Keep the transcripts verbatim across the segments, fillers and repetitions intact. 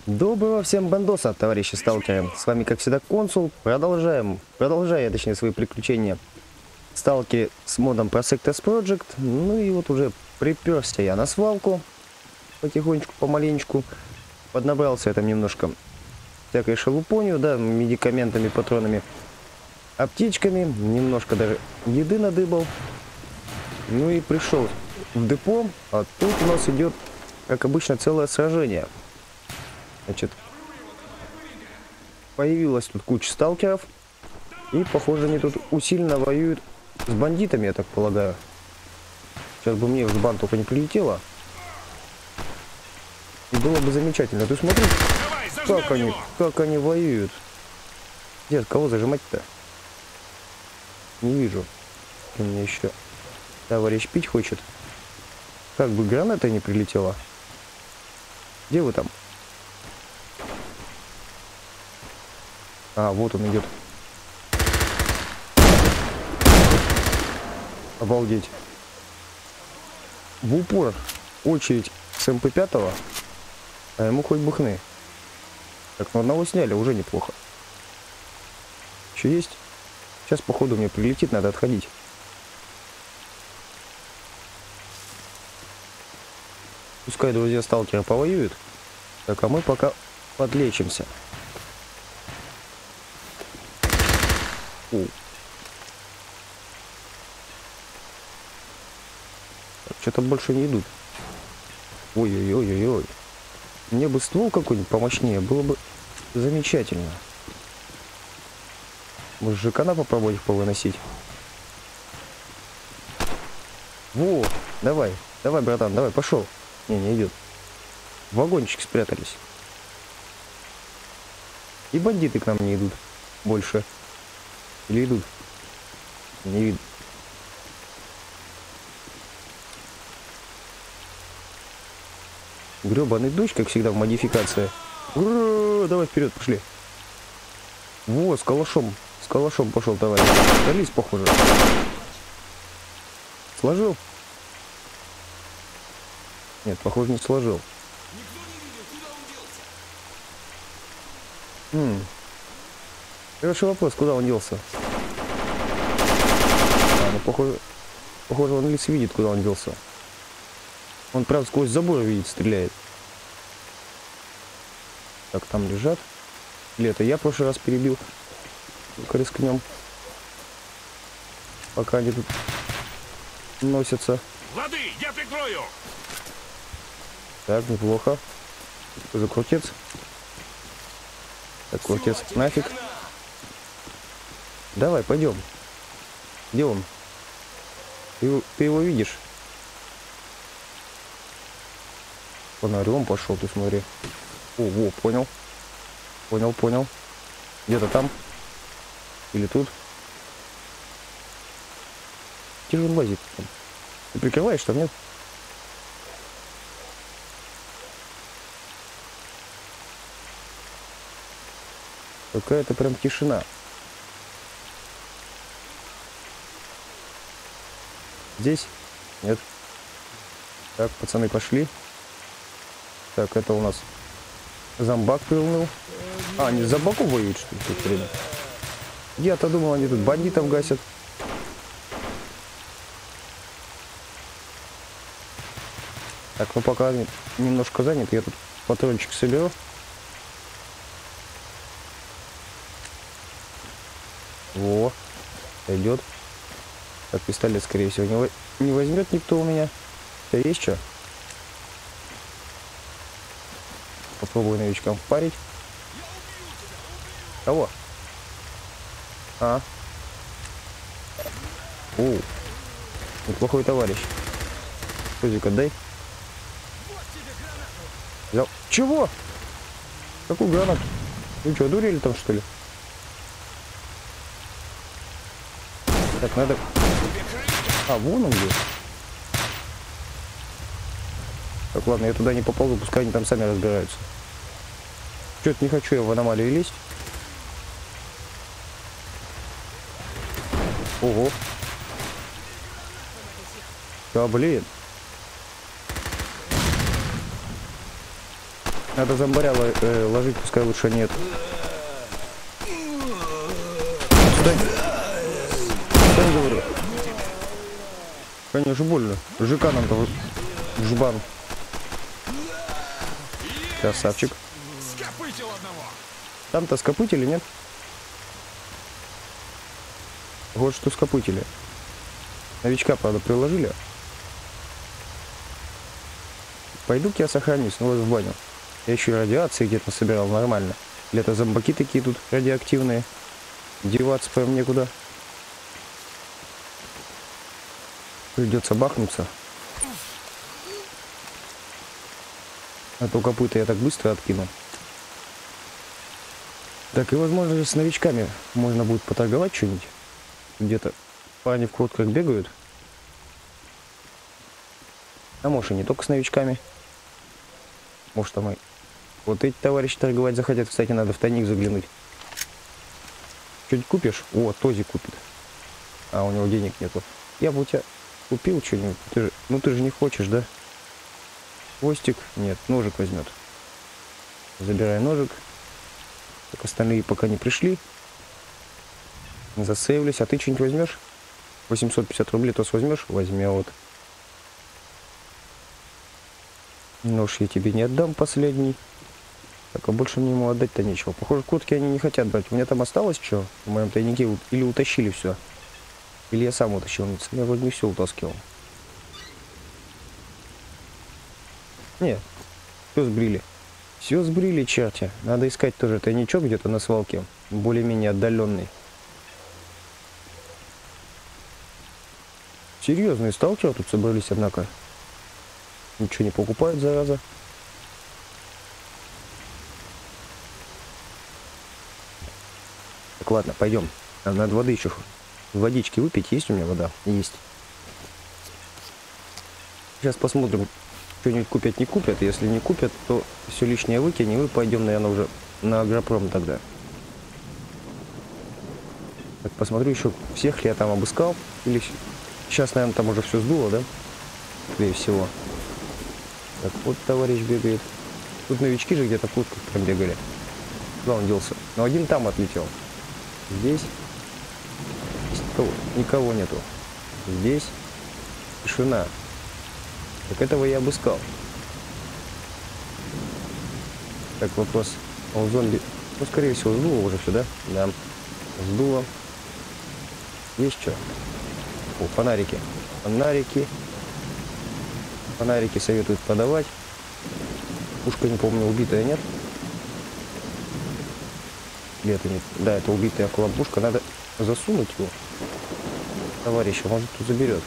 Доброго всем бандоса, товарищи сталкеры. С вами, как всегда, Консул. Продолжаем, продолжая, точнее, свои приключения в сталкере с модом Prosectors Project. Ну и вот уже приперся я на свалку. Потихонечку, помаленечку. Поднабрался я там немножко всякой шелупонью, да, медикаментами, патронами, аптечками. Немножко даже еды надыбал. Ну и пришел в депо. А тут у нас идет, как обычно, целое сражение. Значит, появилась тут куча сталкеров. И, похоже, они тут усиленно воюют с бандитами, я так полагаю. Сейчас бы мне в жбан только не прилетело. И было бы замечательно. Ты смотри, давай, как они, как они воюют. Дед, кого зажимать-то? Не вижу. У меня еще товарищ пить хочет. Как бы граната не прилетела. Где вы там? А, вот он идет. Обалдеть. В упор очередь с эм пэ пять, а ему хоть бы хны. Так, ну одного сняли, уже неплохо. Еще есть? Сейчас, походу, мне прилетит, надо отходить. Пускай друзья сталкера повоюют. Так, а мы пока подлечимся. Что-то больше не идут. Ой-ой-ой-ой-ой. Мне бы ствол какой-нибудь помощнее, было бы замечательно. Может, жекана попробовать их повыносить? Во, давай, давай, братан, давай, пошел. Не, не идет. В вагончик спрятались. И бандиты к нам не идут больше. Или идут? Не видно. Гребаный дождь, как всегда в модификации. Ура, давай вперед, пошли. Во, с калашом. С калашом пошел, товарищ. Дались, похоже. Сложил? Нет, похоже, не сложил. Хм. Хороший вопрос, куда он делся? А, ну, похоже, похоже, он лис видит, куда он делся. Он, правда, сквозь забор видит, стреляет. Так, там лежат. Или это я в прошлый раз перебил? Ну-ка рискнем. Пока они тут носятся. Лады, я прикрою! Так, неплохо. Что за крутец? Так, крутец, нафиг. Давай, пойдем. Где он? Ты, ты его видишь? Фонарем пошел, ты смотри. О, во, понял. Понял, понял. Где-то там. Или тут. Где же он лазит там? Ты прикрываешь там, нет? Какая-то прям тишина. Здесь? Нет. Так, пацаны, пошли. Так, это у нас зомбак приуныл. А, они с зомбаком воюют, что ли, в это время? Я-то думал, они тут бандитов гасят. Так, ну пока они немножко заняты, я тут патрончик соберу. Во, пойдет. Так, пистолет, скорее всего, не, во не возьмет никто у меня. У тебя есть что? Попробую новичкам впарить. Кого? А? О, неплохой товарищ. Фузик отдай. Взял. Чего? Какую гранату? Вы что, дурели там, что ли? Так, надо... А, вон он где. Так, ладно, я туда не поползу, пускай они там сами разбираются. Что-то не хочу я в аномалию лезть. Ого. Да, блин. Надо зомбаря ло э, ложить, пускай лучше нет. Стой. Стой, говорю. Конечно, больно. ЖК нам-то жбан. Красавчик. Там-то скопытили, нет? Вот что скопытили. Новичка, правда, приложили. Пойду-ка я сохранюсь, ну вот в баню. Я еще и радиации где-то собирал нормально. Или это зомбаки такие тут радиоактивные. Деваться прям некуда. Придется бахнуться. А то копыта я так быстро откину. Так, и возможно с новичками можно будет поторговать что-нибудь. Где-то парни в куртках бегают. А может и не только с новичками. Может там и вот эти товарищи торговать захотят. Кстати, надо в тайник заглянуть. Что-нибудь купишь? О, Този купит. А у него денег нету. Я бы у тебя купил что-нибудь. Ты же, ну ты же не хочешь, да? Хвостик? Нет, ножик возьмет. Забирай ножик. Так остальные пока не пришли. Не засейвлись. А ты что-нибудь возьмешь? восемьсот пятьдесят рублей тос возьмешь? Возьмет. Нож я тебе не отдам последний. Так, а больше мне ему отдать-то нечего. Похоже, куртки они не хотят брать. У меня там осталось что? В моем тайнике или утащили все? Или я сам утащил? Я вроде не все утаскивал. Нет, все сбрили. Все сбрили, черти. Надо искать тоже тайничок где-то на свалке. Более-менее отдаленный. Серьезные сталкеры тут собрались, однако. Ничего не покупают, зараза. Так, ладно, пойдем. Надо воды еще. Водички выпить. Есть у меня вода? Есть. Сейчас посмотрим, что-нибудь купят, не купят. Если не купят, то все лишнее выкинем и пойдем, наверное, уже на агропром тогда. Так, посмотрю еще, всех ли я там обыскал. Или сейчас, наверное, там уже все сдуло, да? Скорее всего. Так, вот товарищ бегает. Тут новички же где-то в куртках прям бегали. Куда он делся? Но один там отлетел. Здесь. Здесь никого, никого нету. Здесь тишина. Так этого я обыскал. Так, вопрос. Он зомби. Ну, скорее всего, сдуло уже все, да? Да. Сдуло. Есть что? О, фонарики. Фонарики. Фонарики советуют подавать. Пушка, не помню, убитая, нет? Или это не... Да, это убитая пушка. Надо засунуть его. Товарища, может, тут заберет.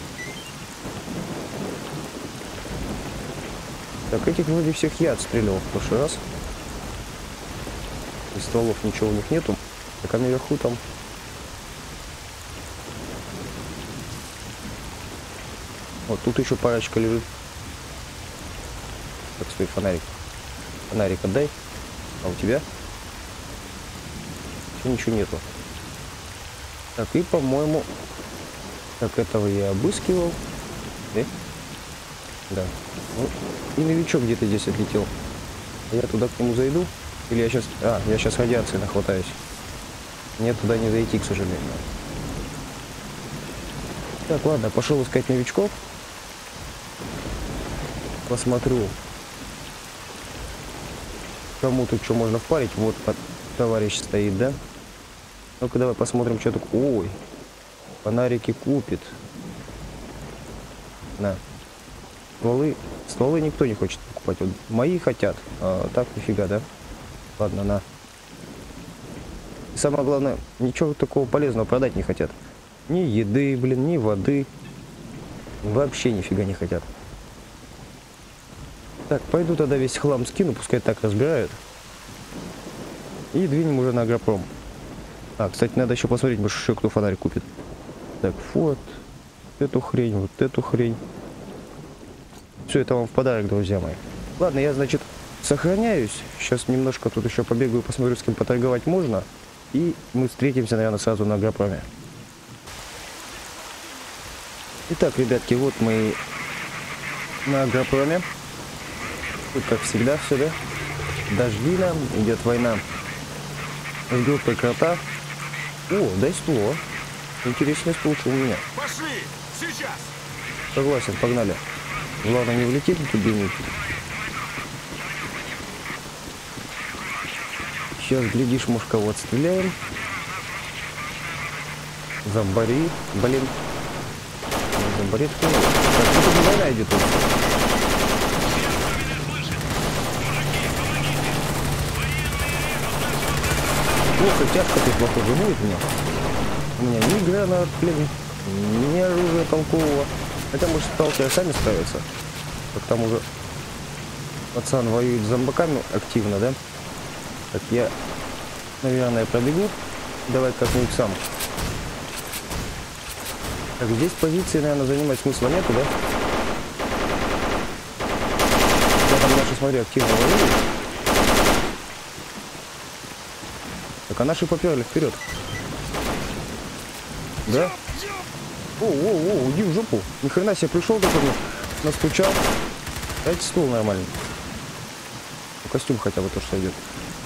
Так, этих вроде всех я отстреливал в прошлый раз. Из стволов ничего у них нету. Так, а наверху там... Вот тут еще парочка лежит. Так, стой, фонарик. Фонарик отдай. А у тебя? Ничего нету. Так, и, по-моему... Так, этого я обыскивал. Да? Да. Ну, и новичок где-то здесь отлетел. Я туда к нему зайду? Или я сейчас... А, я сейчас радиации нахватаюсь. Мне туда не зайти, к сожалению. Так, ладно, пошел искать новичков. Посмотрю, кому тут что можно впарить. Вот товарищ стоит, да? Ну-ка, давай посмотрим, что тут... Ой, фонарики купит. На. Стволы, стволы никто не хочет покупать. Вот мои хотят, а так нифига, да? Ладно, на. И самое главное, ничего такого полезного продать не хотят. Ни еды, блин, ни воды. Вообще нифига не хотят. Так, пойду тогда весь хлам скину, пускай так разбирают. И двинем уже на агропром. А, кстати, надо еще посмотреть, может еще кто фонарик купит. Так, вот эту хрень, вот эту хрень. Все это вам в подарок, друзья мои. Ладно, я, значит, сохраняюсь. Сейчас немножко тут еще побегаю, посмотрю, с кем поторговать можно. И мы встретимся, наверное, сразу на агропроме. Итак, ребятки, вот мы на агропроме. Тут, как всегда, все, да? дождина, идет война с группой крота. О, дай ствол. Интересный ствол у меня. Пошли! Сейчас! Согласен, погнали. Главное не влетит в дубинник. Сейчас, глядишь, может, кого отстреляем. Зомбари. Блин. Зомбари. Так, тут война идет. Плохо, тяжко тут, похоже, будет мне. У меня ни гранат, блин, ни оружия толкового. Хотя, может, сталкеры сами справятся. Как там уже пацан воюет с зомбаками активно, да? Так, я, наверное, пробегу. Давай как-нибудь сам. Так, здесь позиции, наверное, занимать смысла нету, да? Я там наши, смотри, активно воюют. Так, а наши поперли вперед. Да? О, о, о, уйди в жопу. Ни хрена себе пришел, такой настучал. Дайте стул нормально. Ну, костюм хотя бы то, что идет.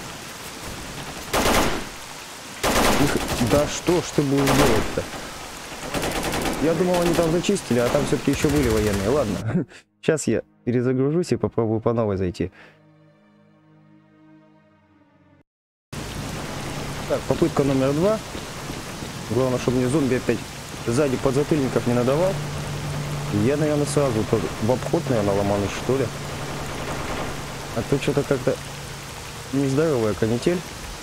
Да что ж ты будешь делать-то? Я думал, они там зачистили, а там все-таки еще были военные. Ладно, сейчас я перезагружусь и попробую по новой зайти. Так, попытка номер два. Главное, чтобы мне зомби опять сзади подзатыльников не надавал. Я, наверное, сразу тоже в обход, наверное, ломанусь, что ли. А то что-то как-то нездоровая канитель.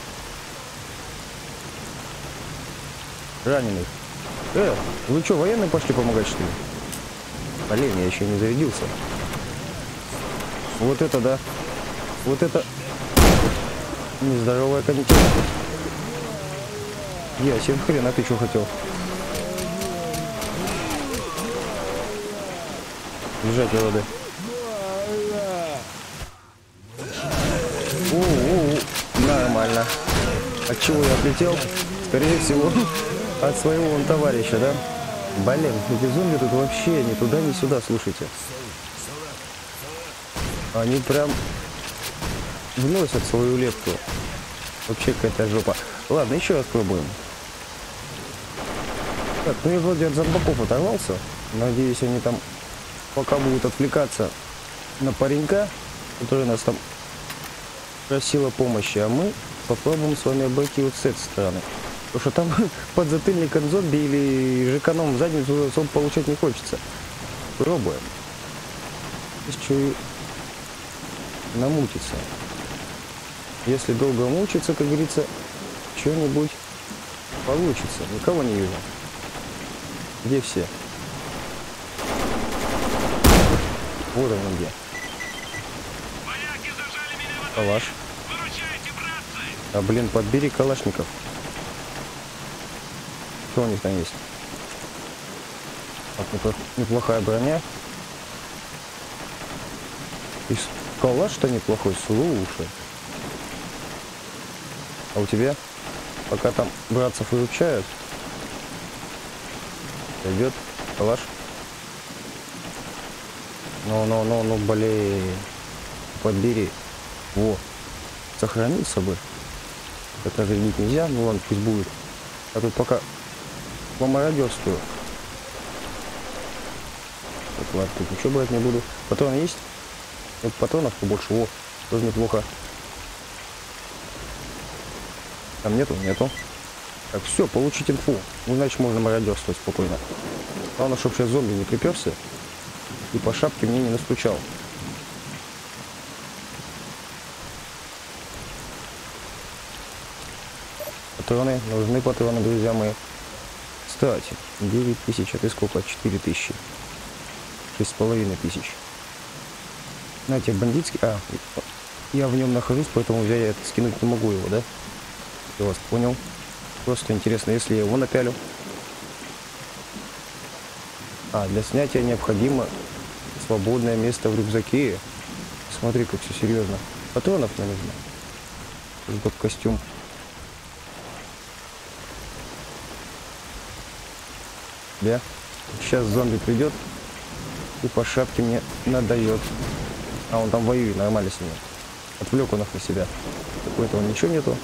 Раненый. Э, вы что, военные пошли помогать, что ли? Блин, я еще не зарядился. Вот это да. Вот это нездоровая канитель. Ясен хрен, а ты что хотел? Бежать, воды. У-у-у, нормально. От чего я отлетел? Скорее всего, от своего вон товарища, да? Блин, эти зомби тут вообще ни туда, ни сюда, слушайте. Они прям вносят свою лепту. Вообще какая-то жопа. Ладно, еще раз пробуем. Так, ну я вроде от зомбаков оторвался. Надеюсь, они там пока будут отвлекаться на паренька, который нас там просил о помощи. А мы попробуем с вами обойти вот с этой стороны. Потому что там подзатыльник от зомби или жеканом в задницу особо получать не хочется. Пробуем. Здесь что и намутится. Если долго мучиться, как говорится, что-нибудь получится. Никого не вижу. Где все? Вот он где. Калаш. А блин, подбери калашников. Что у них там есть? Так, неплохая броня. И калаш-то неплохой, слушай. А у тебя? Пока там братцев изучают. Идет калаш. Ну, ну, ну, ну, блин. Подбери. Во. Сохраниться бы. Это же видеть нельзя, ну ладно, пусть будет. А тут пока помародерствую. Так, ладно, тут ничего брать не буду. Патроны есть? Вот патронов побольше. О, тоже неплохо. Там нету? Нету. Так, все, получить инфу. Ну, значит, можно мародерствовать спокойно. Главное, чтобы сейчас зомби не приперся и по шапке мне не настучал. Патроны. Нужны патроны, друзья мои. Кстати, девять тысяч, а ты сколько? четыре тысячи. шесть с половиной тысяч. Знаете, бандитский... А, я в нем нахожусь, поэтому я это скинуть не могу его, да? Я вас понял. Просто интересно, если я его напялю. А, для снятия необходимо свободное место в рюкзаке. Смотри, как все серьезно. Патронов мне нужно. Ждет костюм. Да? Сейчас зомби придет и по шапке мне надает. А он там воюет, нормально с ним. Отвлек он их на себя. Какой-то он ничего нету.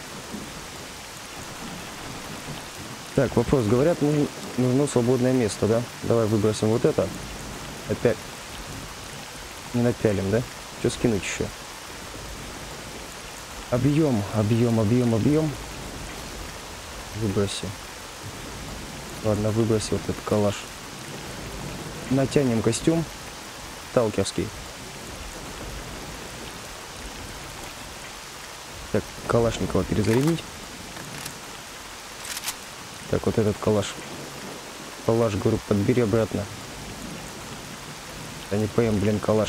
Так, вопрос. Говорят, нужно, нужно свободное место, да? Давай выбросим вот это. Опять. Не напялим, да? Что скинуть еще? Объем, объем, объем, объем. Выброси. Ладно, выброси вот этот калаш. Натянем костюм сталкерский. Так, Калашникова перезарядить. Так, вот этот калаш. Калаш, говорю, подбери обратно. Да не поем, блин, калаш.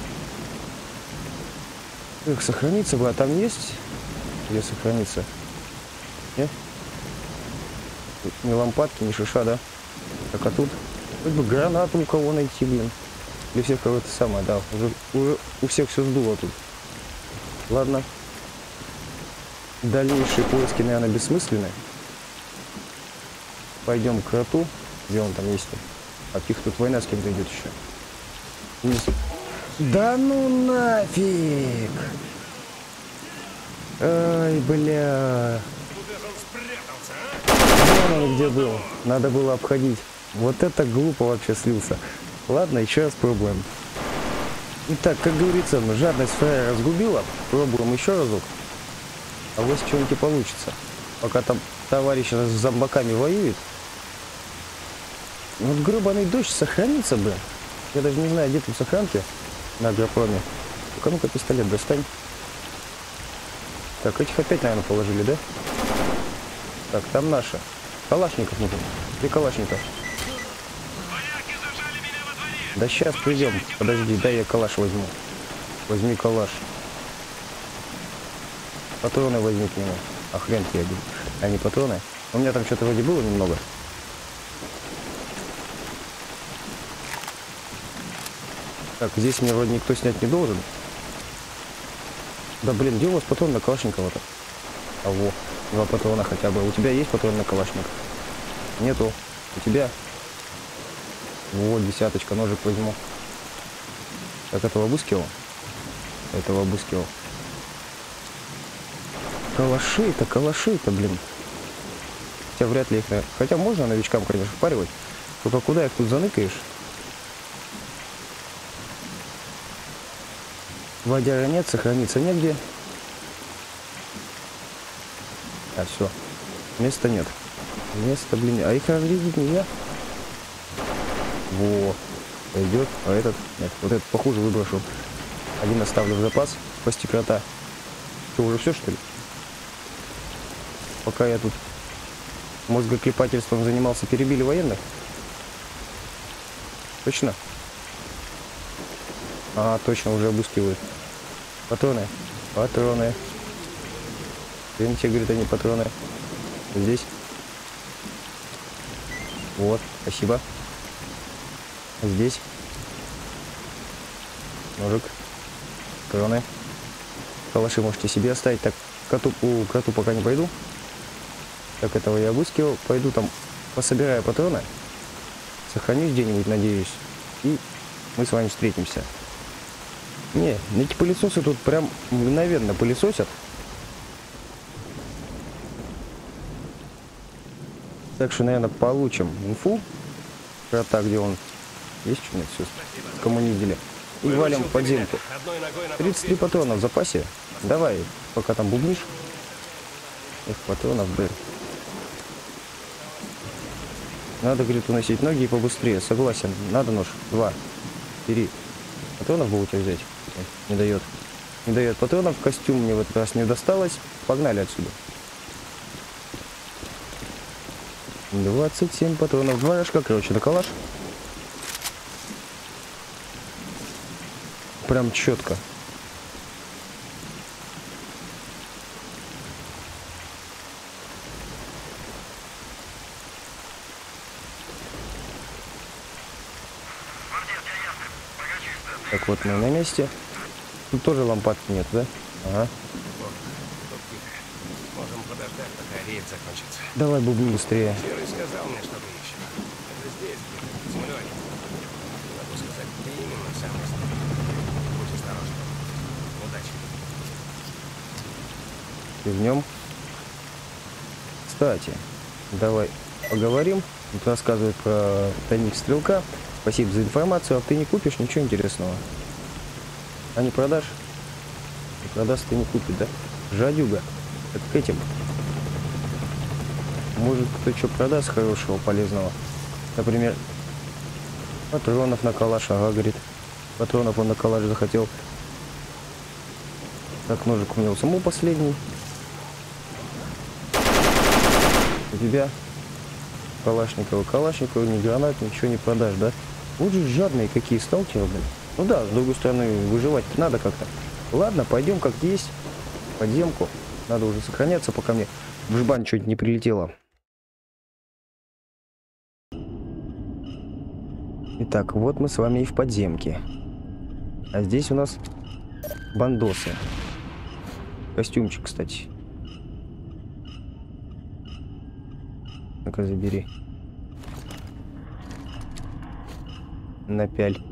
Эх, сохраниться бы, а там есть? Где сохраниться? Нет? Тут ни лампадки, ни шиша, да? Так, а тут хоть бы гранату у кого найти, блин. Для всех кого-то самое, да. Уже, уже у всех все сдуло тут. Ладно. Дальнейшие поиски, наверное, бессмысленны. Пойдем к кроту. Где он там есть? А тихо, тут война с кем-то идет еще. Вниз. Да ну нафиг! Ай, бля. Вон он где был. Надо было обходить. Вот это глупо вообще слился. Ладно, еще раз пробуем. Итак, как говорится, жадность фраера разгубила. Пробуем еще разок. А вот что-нибудь и получится. Пока там товарищ с зомбаками воюет. Вот гребаный дождь сохранится бы. Я даже не знаю, где тут сохранки на агропроме. Ну-ка, ну-ка, пистолет достань. Так, этих опять, наверное, положили, да? Так, там наши. Калашников нужен. Три калашника. Да сейчас придем. Подожди, дай я калаш возьму. Возьми калаш. Патроны возьми к нему. А хрен тебе один. А не патроны. У меня там что-то вроде было немного. Так, здесь мне вроде никто снять не должен. Да блин, где у вас патрон на Калашникова-то? А во, два патрона хотя бы. У тебя есть патрон на Калашникова? Нету. У тебя? Вот, десяточка, ножик возьму. Так, этого обыскивал? Этого обыскивал. Калаши-то, калаши-то, блин. Хотя вряд ли их... Хотя можно новичкам, конечно, впаривать. Только куда их тут заныкаешь? Водяра нет, сохраниться негде. А, все. Места нет. Места, блин. А их разрядить нельзя? Во. Пойдет. А этот? Нет. Вот этот похуже выброшу. Один оставлю в запас. Спасти крота. Что, уже все, что ли? Пока я тут мозгоклепательством занимался, перебили военных? Точно? А, точно, уже обыскивают. Патроны. Патроны. Блин, тебе говорят, они патроны. Здесь. Вот, спасибо. Здесь. Ножик. Патроны. Калаши можете себе оставить. Так, коту, у кроту пока не пойду. Так, этого я обыскивал. Пойду там пособираю патроны. Сохранюсь где-нибудь, надеюсь. И мы с вами встретимся. Не, эти пылесосы тут прям мгновенно пылесосят. Так что, наверное, получим инфу. Крота, где он. Есть что-нибудь? Все, кому не видели. И валим в подземку. тридцать три патрона в запасе. Давай, пока там бубнишь. Эх, патронов, блин. Надо, говорит, уносить ноги и побыстрее. Согласен. Надо нож. Два. Бери. Патронов бы у тебя взять? Не дает. Не дает патронов. Костюм мне в этот раз не досталось. Погнали отсюда. двадцать семь патронов. Два рожка, короче, на калаш. Прям четко. Так, вот мы на месте. Тут тоже лампадки нет, да? Ага. Можем подождать, пока рейд закончится. Давай, бубни быстрее. Серый сказал мне, что вы ищете. Это здесь, где-то, землей. Не могу сказать, где именно, сам не знаю. Будь осторожен. Удачи. Кивнем. Кстати, давай поговорим. Тут рассказывает про тайник стрелка. Спасибо за информацию, а ты не купишь ничего интересного. А не продашь? Не продаст, ты не купишь, да? Жадюга. Так к этим. Может, кто что продаст хорошего, полезного. Например, патронов на калаш. Ага, говорит. Патронов он на калаш захотел. Так, ножик у него саму последний. У тебя Калашникова. Калашникова, ни гранат, ничего не продашь, да? Вот же жадные какие сталкеры, блин. Ну да, с другой стороны, выживать надо как-то. Ладно, пойдем как есть. В подземку. Надо уже сохраняться, пока мне в жбан что-нибудь не прилетело. Итак, вот мы с вами и в подземке. А здесь у нас бандосы. Костюмчик, кстати. Ну-ка, забери. Напяль.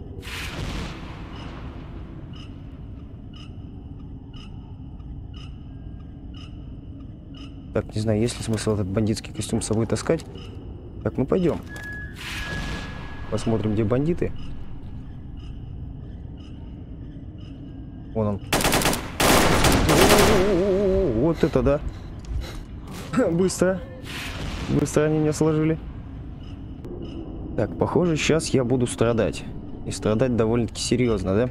Так, не знаю, есть ли смысл этот бандитский костюм с собой таскать. Так, ну пойдем. Посмотрим, где бандиты. Вон он. Вот это да. Быстро. Быстро они меня сложили. Так, похоже, сейчас я буду страдать. И страдать довольно-таки серьезно, да?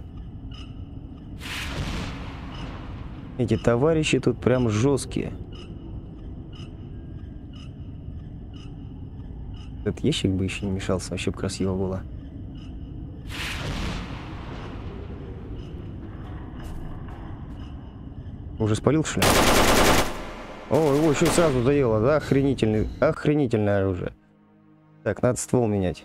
Эти товарищи тут прям жесткие. Этот ящик бы еще не мешался, вообще бы красиво было. Уже спалил, что ли? О, его еще сразу заело, да? Охренительный, охренительное оружие. Так, надо ствол менять.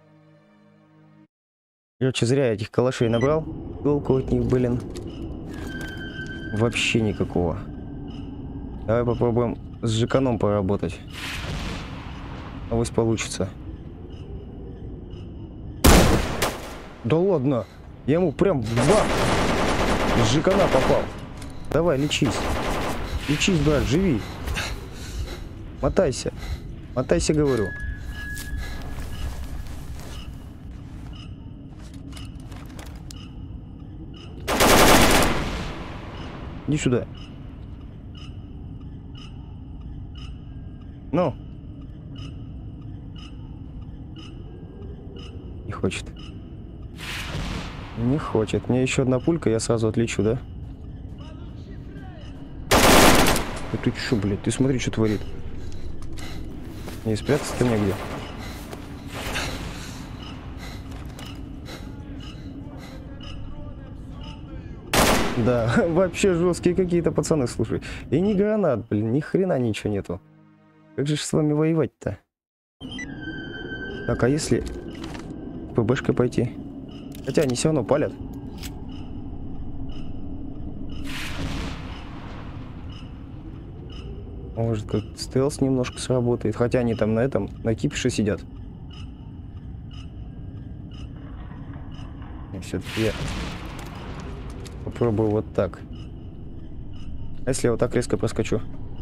Короче, зря я этих калашей набрал. Толку от них, блин, вообще никакого. Давай попробуем с жеканом поработать. Авось получится. Да ладно, я ему прям бах! С жекана попал. Давай, лечись. Лечись, брат, живи. Мотайся. Мотайся, говорю. Иди сюда. Ну. Не хочет. Не хочет. Мне еще одна пулька, я сразу отлечу, да? Да ты чё, блядь? Ты смотри, что творит. Не, спрятаться-то негде. Да, вообще жесткие какие-то пацаны, слушай. И ни гранат, блин, ни хрена ничего нету. Как же ж с вами воевать-то? Так, а если ПБшкой пойти? Хотя они все равно палят. Может, как стелс немножко сработает. Хотя они там на этом, на кипише сидят. Все-таки я попробую вот так. А если я вот так резко проскочу?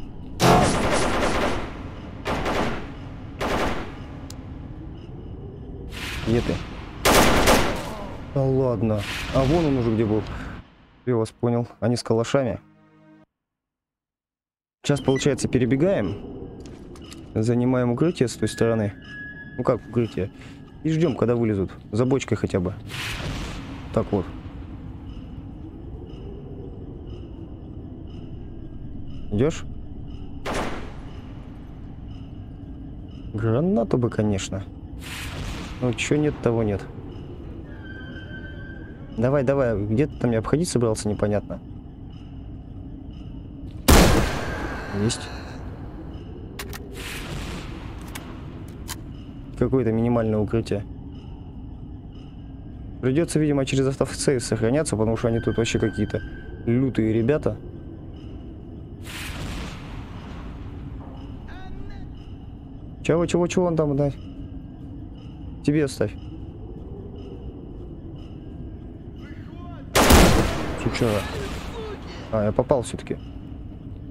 Где ты? Да ладно. А вон он уже где был. Я вас понял. Они с калашами. Сейчас, получается, перебегаем. Занимаем укрытие с той стороны. Ну как укрытие? И ждем, когда вылезут. За бочкой хотя бы. Так вот. Идешь? Гранату бы, конечно. Ну, чё нет, того нет. Давай, давай. Где ты там меня обходить собрался, непонятно. Есть. Какое-то минимальное укрытие. Придется, видимо, через автосейв сохраняться, потому что они тут вообще какие-то лютые ребята. Чего, чего, чего он там, да? Тебе оставь. Чучара. А, я попал все-таки.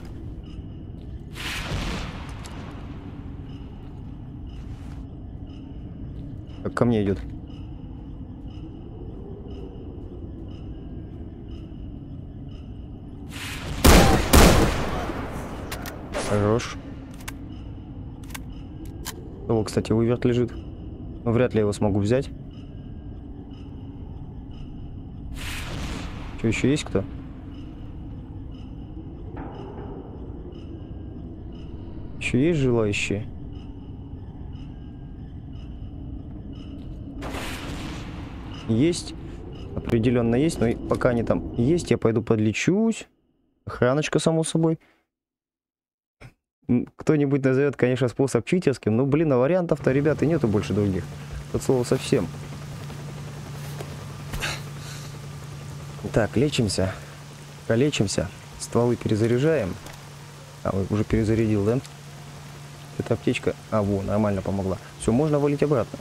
Как ко мне идет. Хорош. О, кстати, выверт лежит. Но вряд ли я его смогу взять. Что, еще есть кто? Еще есть желающие? Есть. Определенно есть, но пока они там есть, я пойду подлечусь. Охраночка, само собой. Кто-нибудь назовет, конечно, способ читерским, но, блин, а вариантов-то, ребята, нету больше других. От слова совсем. Так, лечимся. Полечимся. Стволы перезаряжаем. А, уже перезарядил, да? Эта аптечка... А, во, нормально помогла. Все, можно валить обратно.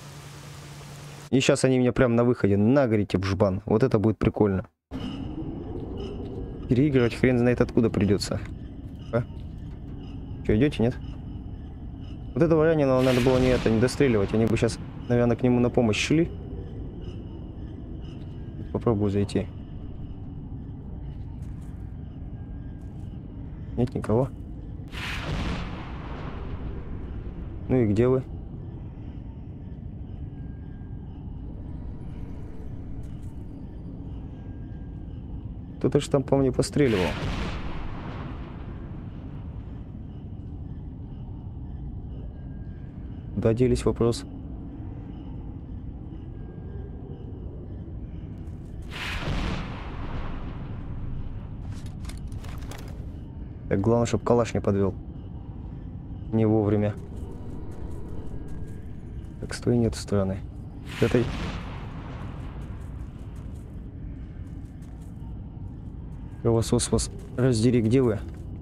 И сейчас они меня прямо на выходе нагорите в жбан. Вот это будет прикольно. Переигрывать хрен знает откуда придется. А? Что, идете, нет? Вот этого раненого надо было не это, не достреливать. Они бы сейчас, наверное, к нему на помощь шли. Попробую зайти. Нет никого. Ну и где вы? Кто-то ж там по мне постреливал. Куда делись, вопрос? Так, главное, чтобы калаш не подвел. Не вовремя. Так, стой, нет стороны. Этой... Кровосос вас раздери, где вы?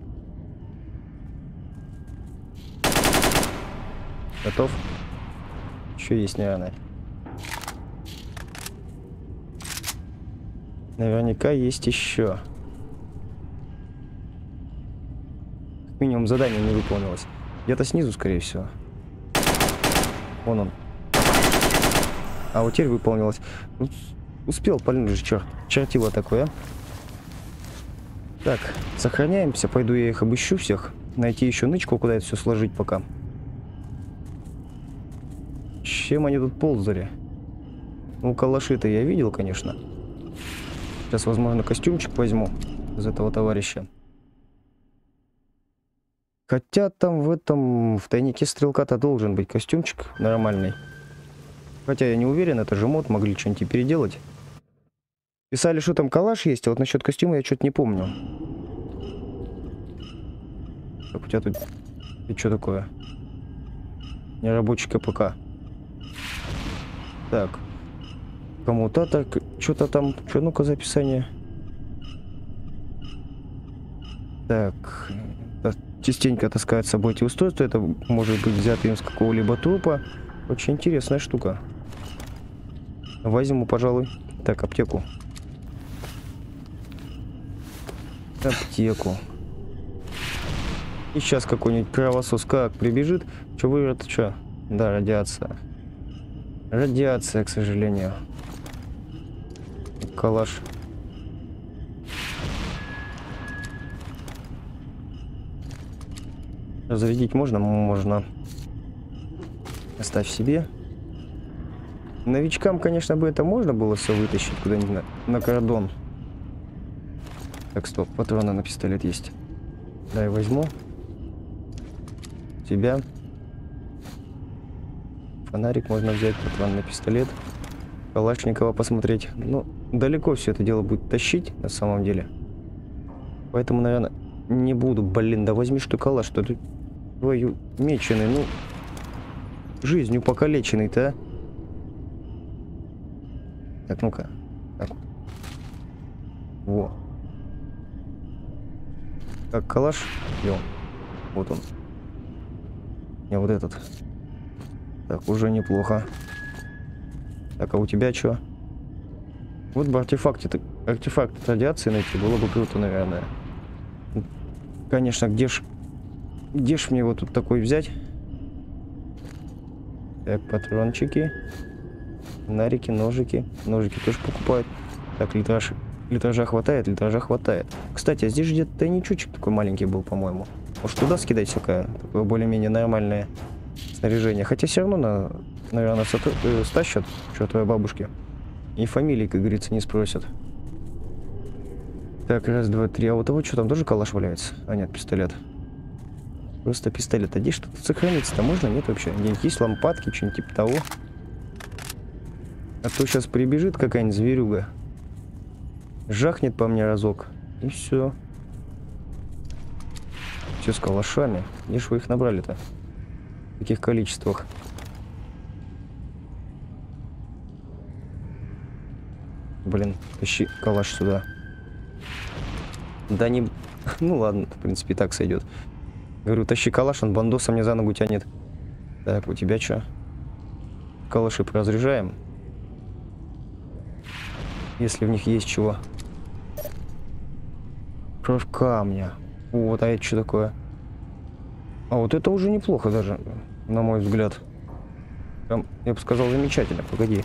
Готов? Еще есть, наверное. Наверняка есть еще. Как минимум задание не выполнилось. Где-то снизу, скорее всего. Вон он. А вот теперь выполнилось. Ну, успел пальнуть же, черт. Чертило такое, а. Так, сохраняемся. Пойду я их обыщу всех. Найти еще нычку, куда это все сложить пока. Чем они тут ползали? Ну, калаши-то я видел, конечно. Сейчас, возможно, костюмчик возьму из этого товарища. Хотя там в этом, в тайнике стрелка-то должен быть костюмчик нормальный. Хотя я не уверен, это же мод, могли что-нибудь и переделать. Писали, что там калаш есть, а вот насчет костюма я что-то не помню. Так, у тебя тут... И что такое? Нерабочий КПК. Так. Кому-то так, что-то там... Что, ну-ка, за описание. Так. Частенько таскают с собой эти устройства. Это может быть взято им с какого-либо трупа. Очень интересная штука. Возьму, пожалуй. Так, аптеку. Аптеку. И сейчас какой-нибудь кровосос как прибежит. Что вы, что? Да, радиация. Радиация, к сожалению. Калаш. Разрядить можно? Можно. Оставь себе. Новичкам, конечно, бы это можно было все вытащить куда-нибудь на, на кордон. Так, стоп, патроны на пистолет есть. Дай возьму. Тебя. Фонарик можно взять, патрон на пистолет. Калашникова посмотреть. Ну, далеко все это дело будет тащить, на самом деле. Поэтому, наверное, не буду. Блин, да возьми что калаш, что ты твою меченый, ну, жизнью покалеченный-то, а? Так, ну-ка. Так. Во. Так, калаш. Йо. Вот он. Не, вот этот. Так, уже неплохо. Так, а у тебя что? Вот бы артефакт, артефакт от радиации найти, было бы круто, наверное. Конечно, где ж... Где ж мне его тут такой взять? Так, патрончики. Нарики, ножики. Ножики тоже покупают. Так, литраж. Литража хватает, литража хватает. Кстати, а здесь же где-то тайничочек такой маленький был, по-моему. Может, туда скидать всякое? Такое более-менее нормальное снаряжение. Хотя все равно, на, наверное, соту, э, стащат, что твоей бабушки. И фамилии, как говорится, не спросят. Так, раз, два, три. А вот того что там тоже калаш валяется? А нет, пистолет. Просто пистолет. А здесь что-то сохраниться-то можно? Нет вообще? Где-нибудь есть лампадки, что-нибудь типа того. А то сейчас прибежит какая-нибудь зверюга. Жахнет по мне разок. И все. Все с калашами. Где ж вы их набрали-то? В таких количествах. Блин, тащи калаш сюда. Да не... Ну ладно, в принципе, и так сойдет. Говорю, тащи калаш, он бандоса мне за ногу тянет. Так, у тебя что? Калаши поразряжаем. Если в них есть чего. Кровь камня. Вот, а это что такое? А вот это уже неплохо даже, на мой взгляд. Прям, я бы сказал, замечательно. Погоди.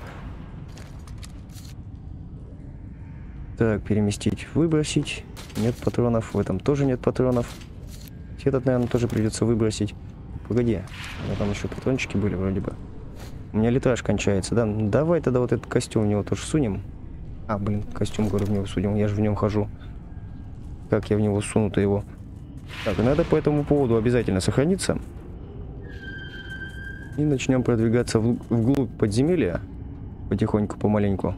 Так, переместить, выбросить. Нет патронов. В этом тоже нет патронов. Этот, наверное, тоже придется выбросить. Погоди. У меня там еще патрончики были вроде бы. У меня литраж кончается, да? Давай тогда вот этот костюм в него тоже сунем. А, блин, костюм, говорю, в него сунем. Я же в нем хожу. Как я в него суну-то его? Так, надо по этому поводу обязательно сохраниться. И начнем продвигаться в, вглубь подземелья. Потихоньку, помаленьку.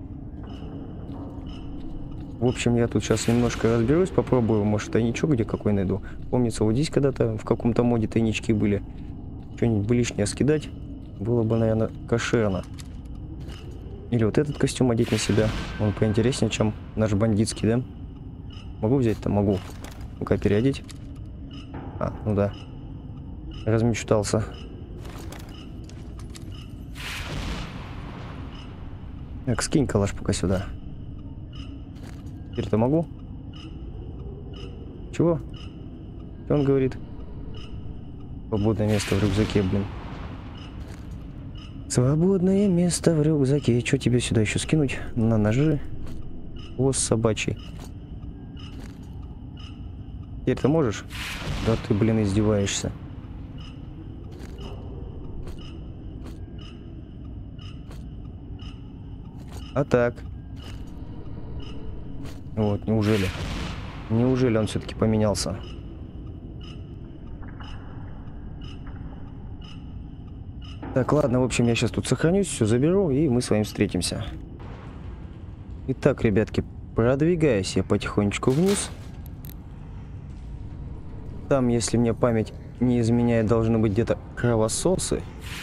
В общем, я тут сейчас немножко разберусь, попробую, может, тайничок где какой найду. Помнится, вот здесь когда-то в каком-то моде тайнички были. Что-нибудь бы лишнее скидать, было бы, наверное, кошерно. Или вот этот костюм одеть на себя. Он поинтереснее, чем наш бандитский, да? Могу взять-то? Могу. Ну-ка, переодеть. А, ну да. Размечтался. Так, скинь калаш пока сюда. Теперь-то могу? Чего? Что он говорит? Свободное место в рюкзаке, блин. Свободное место в рюкзаке. Что тебе сюда еще скинуть? На ножи. Хвост собачий. Теперь ты можешь? Да ты, блин, издеваешься. А так. Вот, неужели? Неужели он все-таки поменялся? Так, ладно, в общем, я сейчас тут сохранюсь, все заберу, и мы с вами встретимся. Итак, ребятки, продвигаюсь я потихонечку вниз. Там, если мне память не изменяет, должны быть где-то кровососы.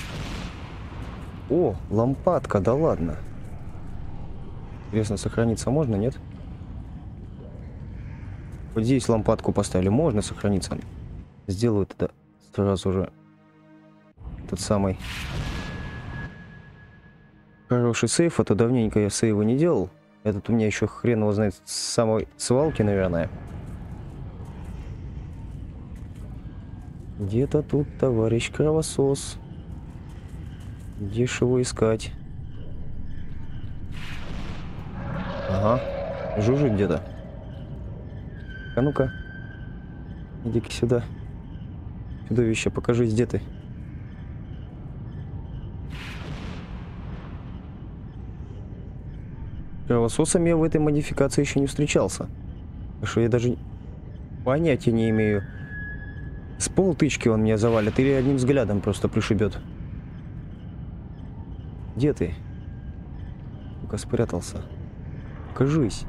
О, лампадка, да ладно. Интересно, сохраниться можно, нет? Вот здесь лампадку поставили, можно сохраниться. Сделаю тогда сразу же тот самый хороший сейф, а то давненько я сейвы не делал. Этот у меня еще хрен его знает с самой свалки, наверное. Где-то тут товарищ кровосос. Где ж его искать? Ага, жужжит где-то. А ну-ка, иди-ка сюда. Чудовище, покажись, где ты. Кровососом я в этой модификации еще не встречался. Так что я даже понятия не имею. С полтычки он меня завалит или одним взглядом просто пришибет. Где ты? Ну-ка, спрятался. Покажись.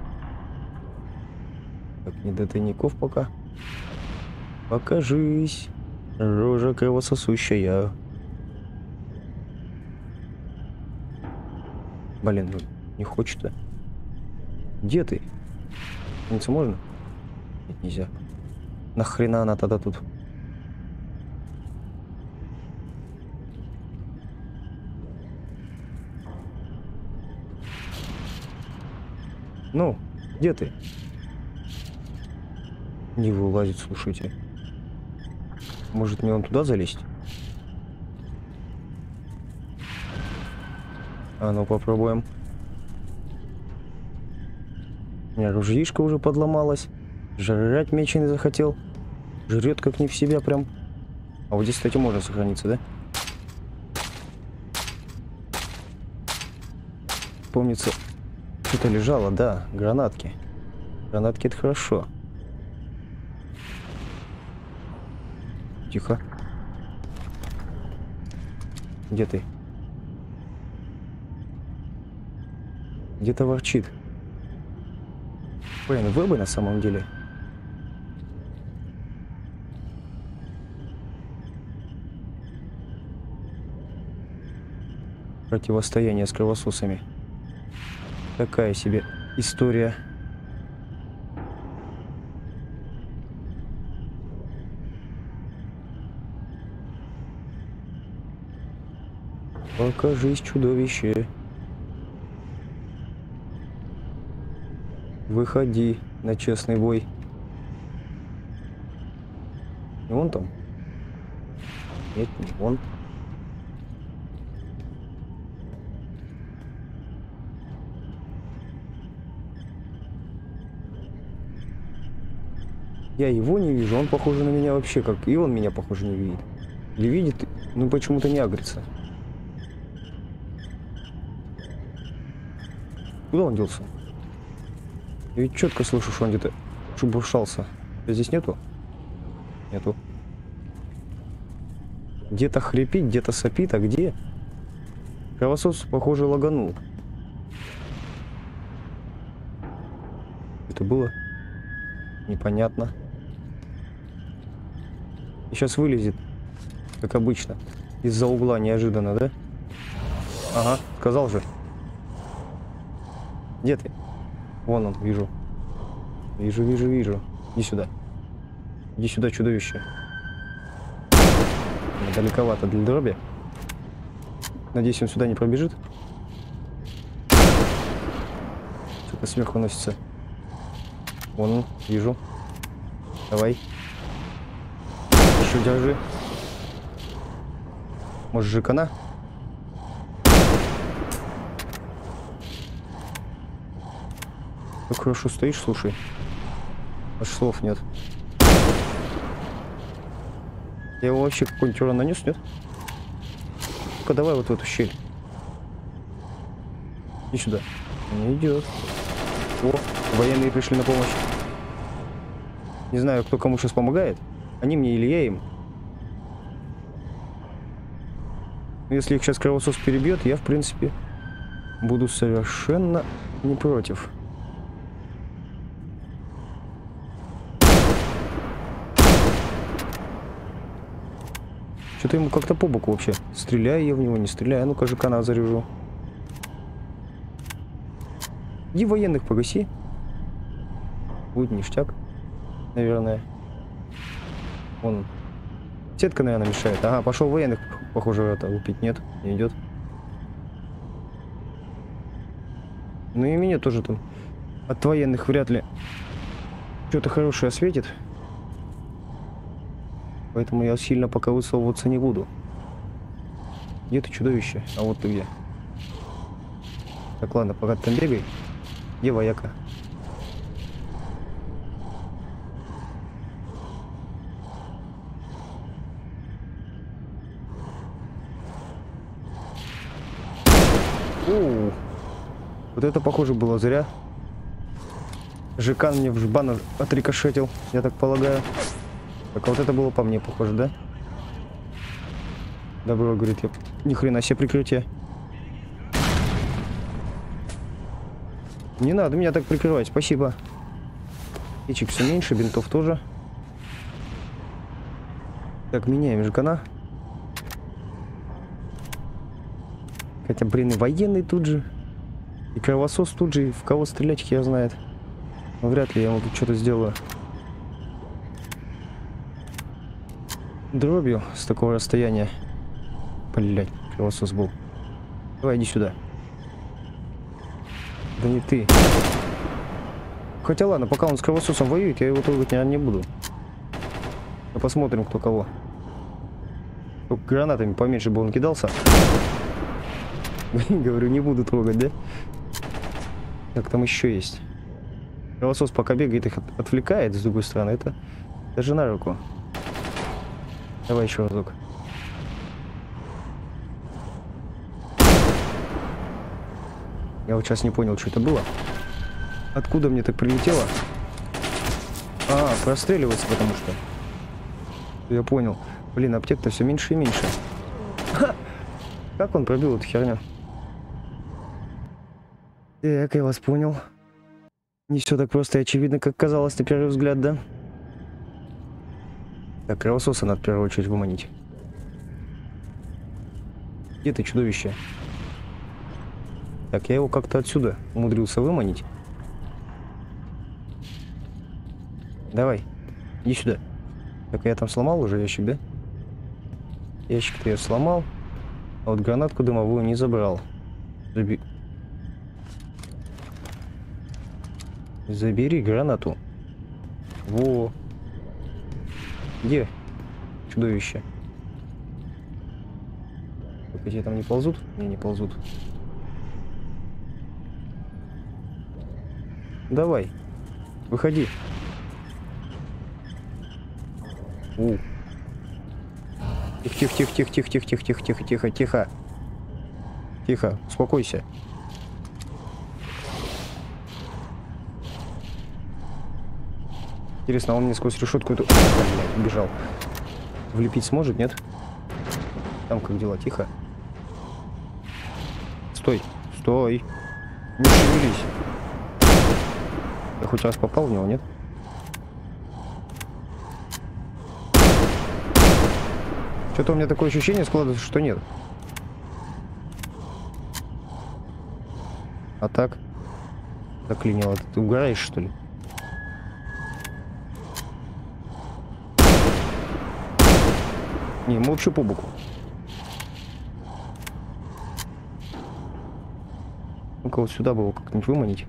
Так, не до тайников пока. Покажись. Рожа кровососущая. Блин, ну не хочет-то. Где ты? Сохраниться можно? Нет, нельзя. Нахрена она тогда тут? Ну, где ты? Не вылазит, слушайте. Может мне он туда залезть? А ну попробуем. У меня ружьишко уже подломалось. Жрать меченый захотел. Жрет как не в себя прям. А вот здесь, кстати, можно сохраниться, да? Помнится, что-то лежало, да, гранатки. Гранатки — это хорошо. Тихо. Где ты? Где-то ворчит. Блин, вы бы на самом деле. Противостояние с кровососами. Такая себе история. Покажись, чудовище. Выходи на честный бой. И он там? Нет, не он. Я его не вижу, он похож на меня вообще, как и он меня, похоже, не видит. Или видит, ну почему-то не агрится. Куда он делся? Я ведь четко слышу, что он где-то шебуршался. Здесь нету? Нету. Где-то хрипит, где-то сопит, а где? Кровосос, похоже, лаганул. Это было непонятно. И сейчас вылезет, как обычно, из-за угла неожиданно, да? Ага, сказал же. Где ты? Вон он, вижу. Вижу, вижу, вижу. Иди сюда. Иди сюда, чудовище. Далековато для дроби. Надеюсь, он сюда не пробежит. Что-то сверху носится. Вон он, вижу. Давай. Еще держи. Может, Жикана? Как хорошо стоишь, слушай. Аж слов нет. Я его вообще какой-нибудь урон нанес, нет? Ну-ка, давай вот в эту щель. Иди сюда. Не идет. О, военные пришли на помощь. Не знаю, кто кому сейчас помогает. Они мне или я им. Если их сейчас кровосос перебьет, я, в принципе, буду совершенно не против. Что-то ему как-то по боку вообще. Стреляю я в него, не стреляю. Ну-ка, Жикана заряжу. Иди военных погаси. Будет ништяк, наверное. Вон. Сетка, наверное, мешает. Ага, пошел военных, похоже, это лупить. Нет, не идет. Ну и меня тоже там от военных вряд ли что-то хорошее осветит. Поэтому я сильно пока высовываться не буду. Где ты, чудовище? А вот ты где. Так, ладно, пока ты там бегай. Где вояка? Оу. Вот это, похоже, было зря. Жикан мне в жбан отрикошетил, я так полагаю. Так, а вот это было по мне, похоже, да? Добро, говорит, я... Ни хрена себе прикрытие. Не надо меня так прикрывать, спасибо. Ячек все меньше, бинтов тоже. Так, меняем Жикана. Хотя, блин, и военный тут же. И кровосос тут же. И в кого стрелять, хер знает. Но вряд ли я ему тут что-то сделаю. Дробью с такого расстояния. Блять, кровосос был. Давай, иди сюда. Да не ты. Хотя ладно, пока он с кровососом воюет, я его трогать, наверное, не буду. А посмотрим, кто кого. Только гранатами поменьше бы он кидался. Говорю, не буду трогать, да? Так, там еще есть. Кровосос пока бегает, их от отвлекает, с другой стороны. Это даже на руку. Давай еще разок. Я вот сейчас не понял, что это было. Откуда мне так прилетело? А, простреливается, потому что. Я понял. Блин, аптек-то все меньше и меньше. Ха! Как он пробил эту херню? Так, я вас понял. Не все так просто и очевидно, как казалось на первый взгляд, да? Так, кровососа надо в первую очередь выманить. Где ты, чудовище? Так, я его как-то отсюда умудрился выманить. Давай, иди сюда. Так, я там сломал уже ящик, да? Ящик-то я сломал. А вот гранатку дымовую не забрал. Заби... Забери гранату. Во. Где чудовище? Так, эти там не ползут? Не, не ползут. Давай. Выходи. У. Тихо, тихо, тихо, тихо, тихо, тихо, тихо, тихо, тихо, тихо. Тихо, успокойся. Интересно, он мне сквозь решетку эту... Блядь, убежал. Влепить сможет, нет? Там как дела? Тихо. Стой, стой. Не шевелись. Я хоть раз попал в него, нет? Что-то у меня такое ощущение складывается, что нет. А так? Заклинило. Ты угораешь, что ли? Не, ему вообще по боку. Ну-ка вот сюда бы его как-нибудь выманить.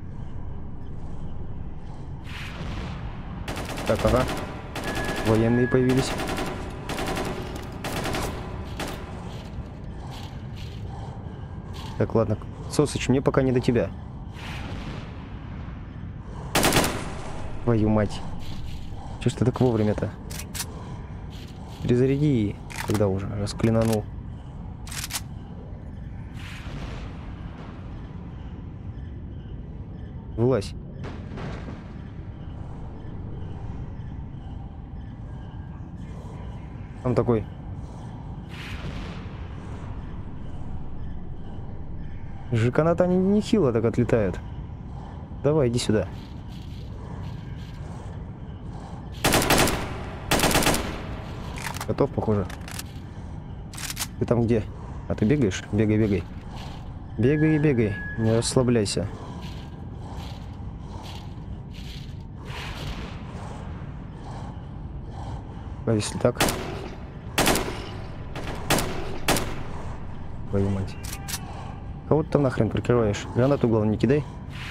Так, ага. Военные появились. Так, ладно. Сосыч, мне пока не до тебя. Твою мать. Че ж ты так вовремя-то? Перезаряди, когда уже расклинанул. Вылазь. Там такой. Жиканаты они нехило так отлетают. Давай, иди сюда. Готов, похоже. Ты там где? А ты бегаешь? Бегай, бегай. Бегай и бегай. Не расслабляйся. А если так? Твою мать. Кого ты там нахрен прикрываешь? Гранату, главное, не кидай.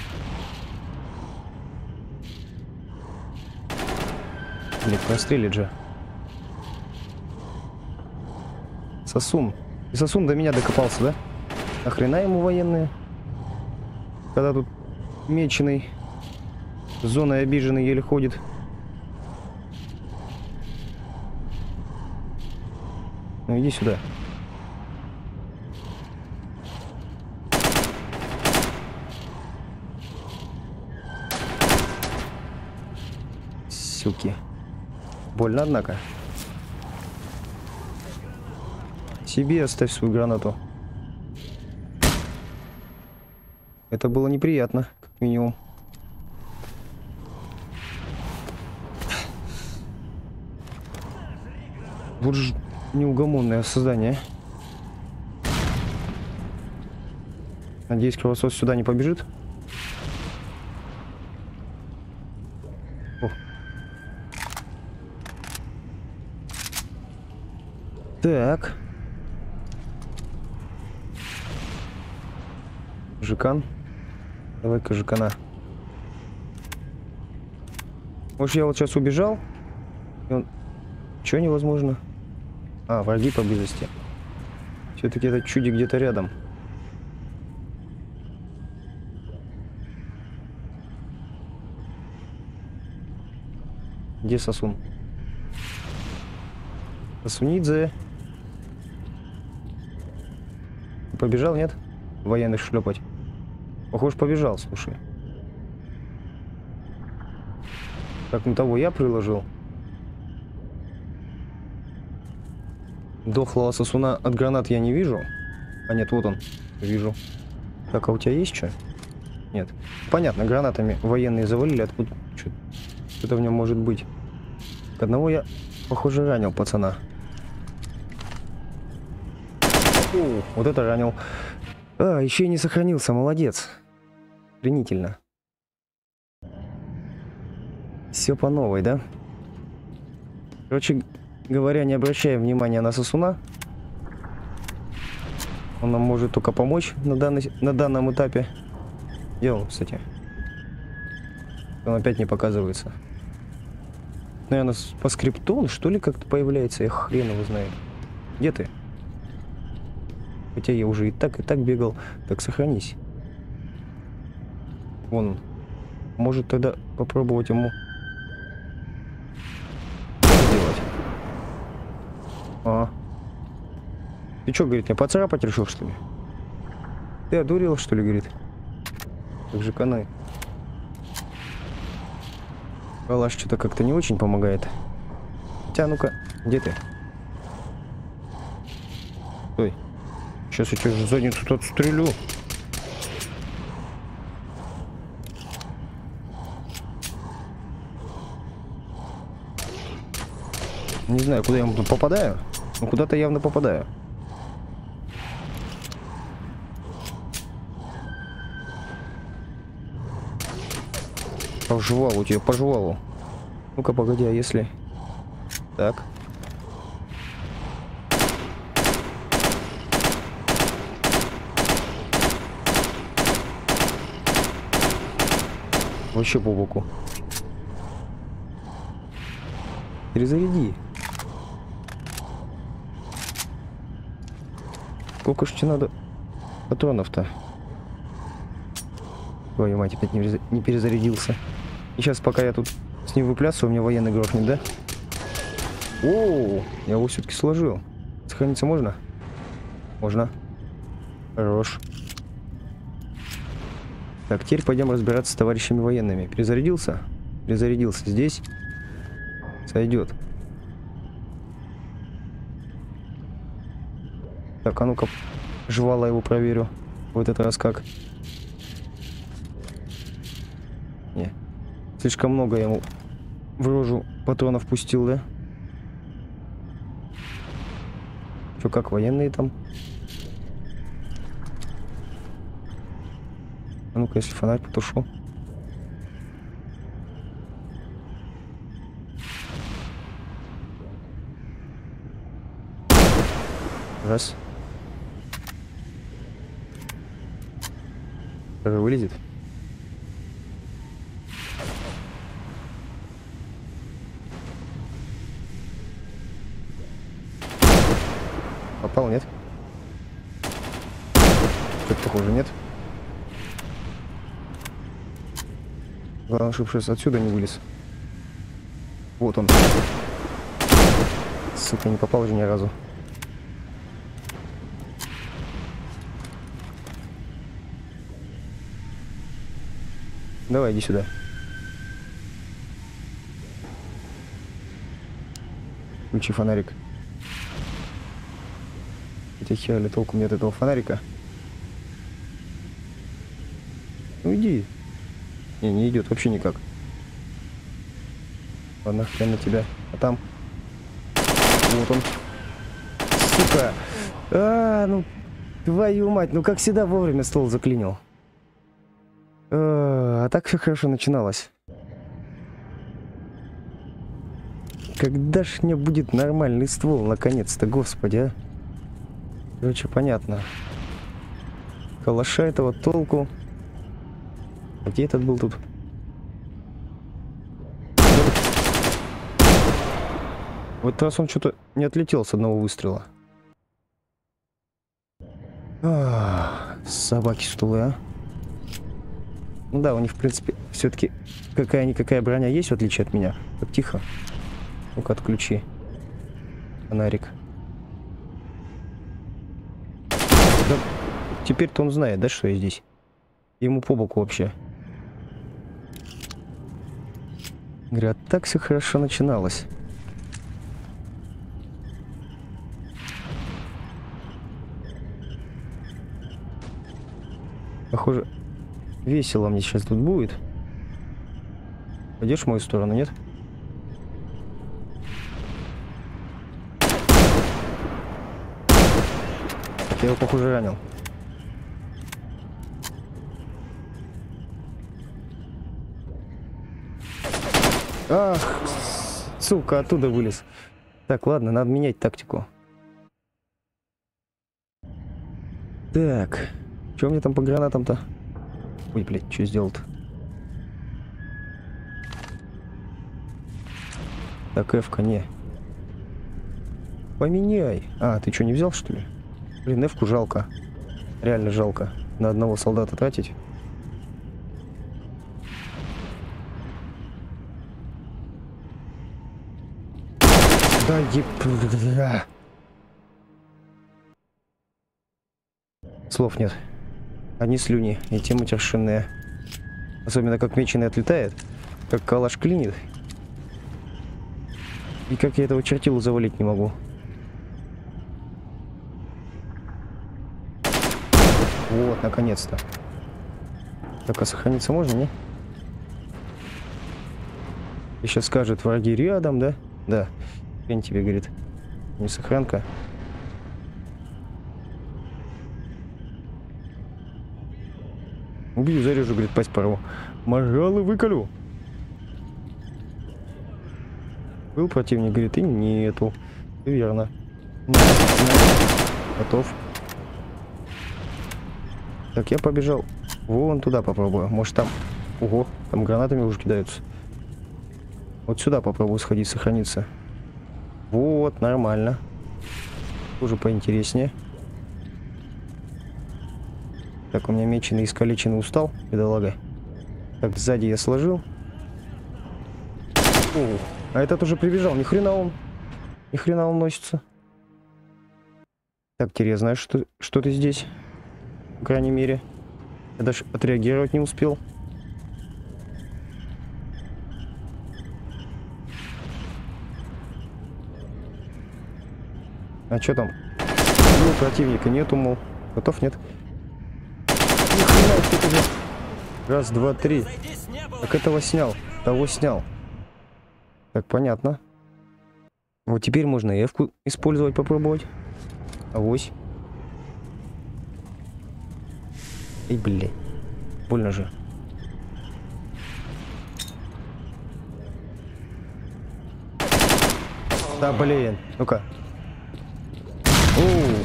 Блин, прострелит же. Сосун. И Сосун до меня докопался, да? Нахрена ему военные? Когда тут меченый, зоной обиженный еле ходит. Ну иди сюда. Суки. Больно, однако. Себе оставь свою гранату. Это было неприятно, как минимум. Вот же неугомонное создание. Надеюсь, кровосос сюда не побежит. О. Так. Жикан. Давай-ка жикана. Может, я вот сейчас убежал? И он... Чего невозможно? А, враги поблизости. Все-таки этот чудик где-то рядом. Где Сосун? Сосунидзе. Побежал, нет? Военных шлепать. Похоже, побежал, слушай. Так, ну того я приложил. Дохлого сосуна от гранат я не вижу. А нет, вот он. Вижу. Так, а у тебя есть что? Нет. Понятно, гранатами военные завалили. Откуда? Что-то в нем может быть. Одного я, похоже, ранил пацана. О, вот это ранил. А, еще и не сохранился. Молодец. Охренительно. Все по новой, да? Короче говоря, не обращая внимания на сосуна. Он нам может только помочь на, данный, на данном этапе. Где он, кстати? Он опять не показывается. Наверное, по скрипту, что ли, как-то появляется. Я хрен его знаю. Где ты? Хотя я уже и так, и так бегал. Так, сохранись. Вон он. Может тогда попробовать ему сделать. А. Ты что, говорит, я поцарапать решил, что ли? Ты одурел, что ли, говорит? Как же канай. Калаш что-то как-то не очень помогает. Хотя, ну-ка, где ты? Стой. Сейчас я тебе задницу тут стрелю. Не знаю, куда я тут попадаю, но куда-то явно попадаю. По жвалу тебе, по жвалу. Ну-ка, погоди, а если... Так. Вообще по боку. Перезаряди. Сколько ж тебе надо патронов-то? Твою мать, опять не, перез- не перезарядился. И сейчас, пока я тут с ним выплясываю, у меня военный грохнет, да? О, я его все-таки сложил. Сохраниться можно? Можно. Хорош. Так, теперь пойдем разбираться с товарищами военными. Перезарядился? Перезарядился. Здесь сойдет. Так, а ну-ка, жвала его проверю. В этот раз как? Не. Слишком много я ему в рожу патронов пустил, да? Что, как военные там? А ну-ка, если фонарь потушу. Раз. Второй вылезет. Попал, нет? Что-то похоже, нет? Главное, чтобы сейчас отсюда не вылез. Вот он. Сука, не попал же ни разу. Давай, иди сюда. Включи фонарик. Хотя хер ли толку мне от этого фонарика? Ну иди. Не, не идет вообще никак. Ладно, хрен на тебя. А там? Вот он. Сука. А, ну, твою мать, ну как всегда вовремя ствол заклинил. А, а так все хорошо начиналось. Когда ж мне будет нормальный ствол, наконец-то, господи, а? Короче, понятно. Калаша этого толку. Где этот был тут? В этот раз он что-то не отлетел с одного выстрела. А, собаки стулы, а? Ну да, у них, в принципе, все-таки какая-никакая броня есть, в отличие от меня. Так, тихо. Ну-ка, отключи фонарик. Да, теперь-то он знает, да, что я здесь? Ему по боку вообще. Говорят, так все хорошо начиналось. Похоже, весело мне сейчас тут будет. Пойдешь в мою сторону, нет? Я его, похоже, ранил. Ах, сука, оттуда вылез. Так, ладно, надо менять тактику. Так, что мне там по гранатам-то? Ой, блядь, что сделал-то? Так, F-ка, не. Поменяй. А, ты что, не взял, что ли? Блин, F-ку жалко. Реально жалко. На одного солдата тратить. Да еб... Слов нет. Одни слюни. И те матершинные. Особенно как меченый отлетает. Как калаш клинит. И как я этого чертилу завалить не могу. Вот, наконец-то. Так, а сохраниться можно, не? И сейчас скажет, враги рядом, да? Да. Хрень тебе, говорит. Не сохранка. Убью, зарежу, говорит, пасть порву. Моргалы выколю. Был противник, говорит, и нету. Верно. Готов. Так, я побежал. Вон туда попробую. Может там... Ого, там гранатами уже кидаются. Вот сюда попробую сходить, сохраниться. Вот, нормально. Уже поинтереснее. Так, у меня меченый, искалеченный, устал, бедолага. Так, сзади я сложил. О, а этот уже прибежал, ни хрена он. Ни хрена он носится. Так, Терри, я знаю, что, что ты здесь. По крайней мере. Я даже отреагировать не успел. А что там? Ну, противника нету, мол. Готов, нет? Ни хрена, что ты здесь? Раз, два, три. Так этого снял. Того снял. Так, понятно. Вот теперь можно эвку использовать, попробовать. Авось. Эй, блин. Больно же. Да, блин. Ну-ка. Оу.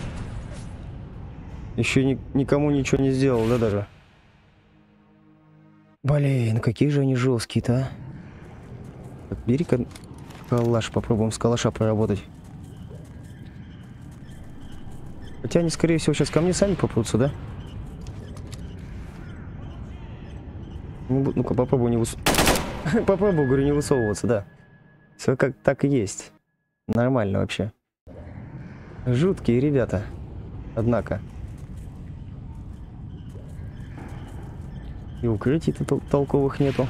Еще ни никому ничего не сделал, да, даже? Блин, какие же они жесткие-то, а? Так, бери-ка калаш, попробуем с калаша поработать. Хотя они, скорее всего, сейчас ко мне сами попрутся, да? Ну-ка, попробую не выс... Попробую, говорю, не высовываться, да. Все как так и есть. Нормально вообще. Жуткие ребята. Однако. И укрытий-то тол толковых нету.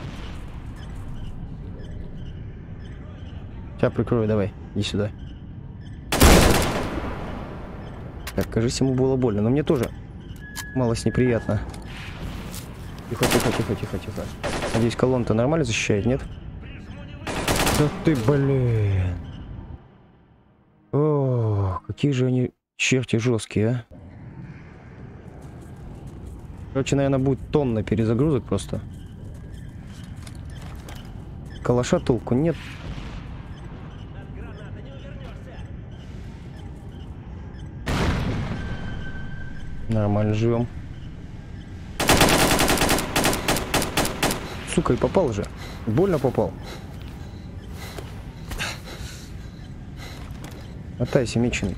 Сейчас прикрою, давай. Иди сюда. Так, кажется, ему было больно, но мне тоже малость неприятно. Тихо, тихо, тихо, тихо, тихо. Надеюсь, колонна-то нормально защищает, нет? Да ты, блин. О, какие же они черти жесткие, а. Короче, наверное, будет тонна перезагрузок просто. Калаша толку нет. Нормально живем. Сука, и попал же. Больно попал. Мотайся, меченый.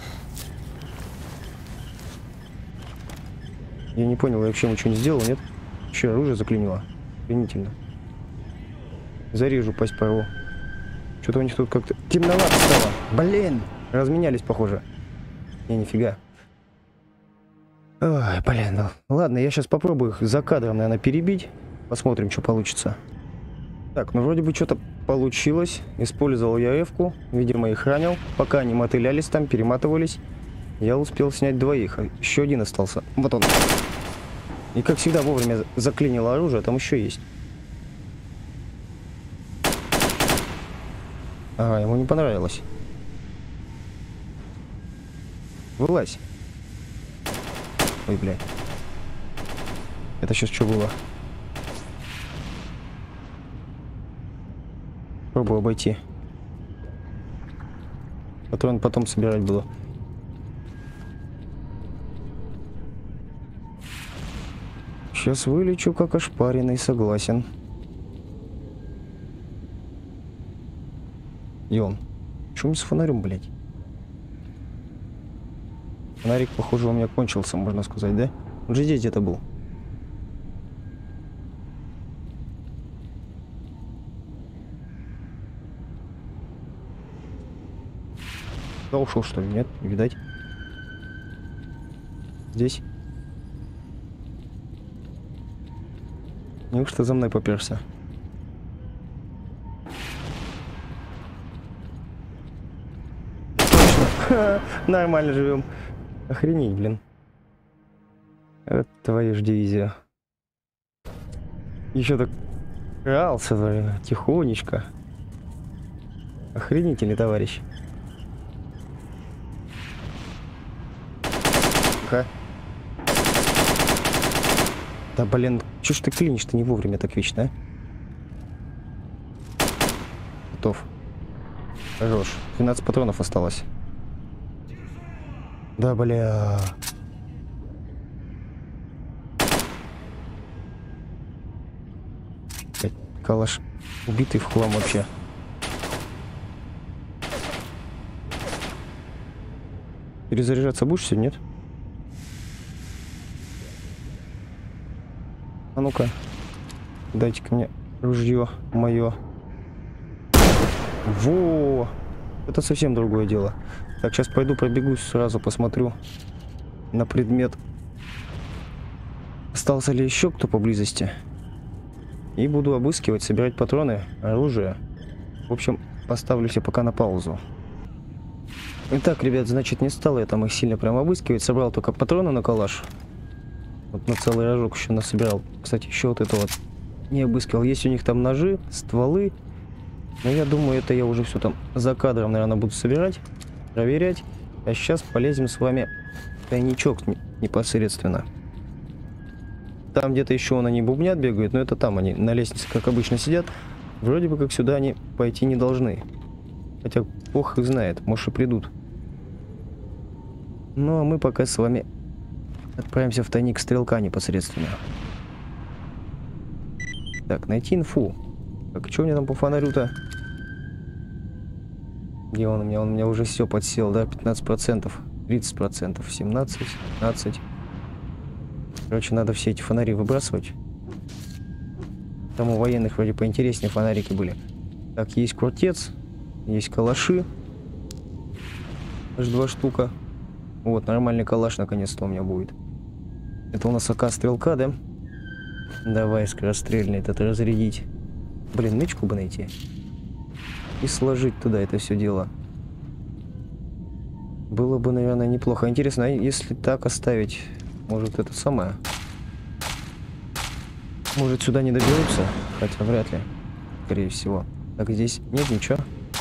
Я не понял, я вообще ничего не сделал, нет? Еще оружие заклинило. Охренительно. Зарежу, пасть порву. Что-то у них тут как-то темновато стало. Блин! Разменялись, похоже. Не, нифига. Ой, блин, ну, ладно, я сейчас попробую их за кадром, наверное, перебить. Посмотрим, что получится. Так, ну вроде бы что-то получилось. Использовал я эвку. Видимо, их ранил. Пока они мотылялись там, перематывались, я успел снять двоих. Еще один остался. Вот он. И как всегда вовремя заклинило оружие. Там еще есть. Ага, ему не понравилось. Вылазь. Ой, блядь. Это сейчас что было? Пробую обойти. Патрон потом собирать было. Сейчас вылечу как ошпаренный, согласен. И он. Шум с фонарем, блядь. Фонарик, похоже, у меня кончился, можно сказать, да? Он же здесь где-то был. Да ушел, что ли? Нет, не видать. Здесь. Неужто за мной поперся? Точно. Нормально живем. Охренеть, блин. Это твою ж дивизию. Еще так крался, блин, тихонечко. Охренительный товарищ. Тихо. Да, блин, чё ж ты клинишь-то не вовремя так вечно, а? Готов. Хорош. двенадцать патронов осталось. Да, бля. Калаш убитый в хлам вообще. Перезаряжаться будешь, нет? А ну-ка. Дайте-ка мне ружье мое. Во! Это совсем другое дело. Так, сейчас пойду пробегусь, сразу посмотрю на предмет. Остался ли еще кто поблизости? И буду обыскивать, собирать патроны, оружие. В общем, поставлю все пока на паузу. Итак, ребят, значит, не стал я там их сильно прям обыскивать. Собрал только патроны на калаш. Вот на целый рожок еще насобирал. Кстати, еще вот это вот не обыскивал. Есть у них там ножи, стволы. Но я думаю, это я уже все там за кадром, наверное, буду собирать, проверять. А сейчас полезем с вами в тайничок непосредственно. Там где-то еще он они бубнят, бегают, но это там они на лестнице, как обычно, сидят. Вроде бы как сюда они пойти не должны. Хотя бог их знает, может и придут. Ну а мы пока с вами отправимся в тайник стрелка непосредственно. Так, найти инфу. Так, что у меня там по фонарю-то? Где он у меня? Он у меня уже все подсел, да? пятнадцать процентов, тридцать процентов, семнадцать, пятнадцать. Короче, надо все эти фонари выбрасывать. Там у военных вроде поинтереснее фонарики были. Так, есть крутец, есть калаши. Аж два штука. Вот, нормальный калаш наконец-то у меня будет. Это у нас АК стрелка, да? Давай скорострельный этот разрядить. Блин, нычку бы найти. И сложить туда это все дело. Было бы, наверное, неплохо. Интересно, а если так оставить, может, это самое? Может, сюда не доберутся? Хотя вряд ли. Скорее всего. Так, здесь нет ничего?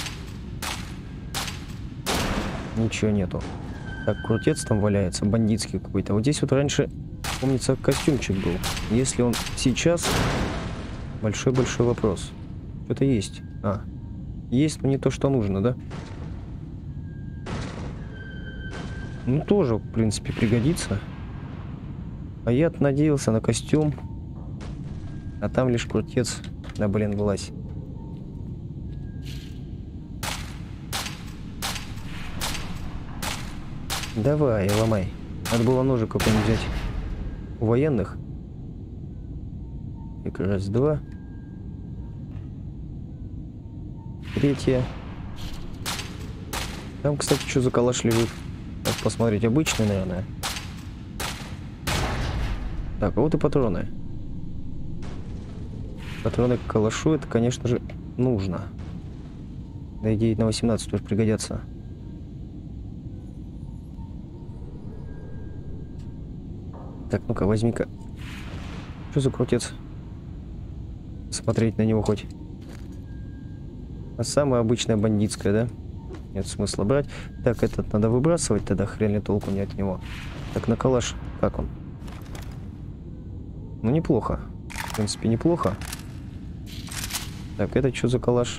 Ничего нету. Так, крутец там валяется, бандитский какой-то. Вот здесь вот раньше, помнится, костюмчик был. Если он сейчас... Большой-большой вопрос. Что-то есть. А, есть, но не то, что нужно, да? Ну, тоже, в принципе, пригодится. А я надеялся на костюм. А там лишь крутец. Да, блин, влазь. Давай, ломай. Надо было ножик какой-нибудь взять. У военных. Так, раз, два. Третье. Там, кстати, что за калаш лежит? Так, посмотреть. Обычный, наверное. Так, а вот и патроны. Патроны к калашу, это, конечно же, нужно. Да и девять на восемнадцать тоже пригодятся. Так, ну-ка, возьми-ка. Что за крутец? Смотреть на него хоть. А самая обычная бандитская, да? Нет смысла брать. Так, этот надо выбрасывать, тогда хрен ли толку не от него. Так, на калаш, как он? Ну, неплохо. В принципе, неплохо. Так, это что за калаш?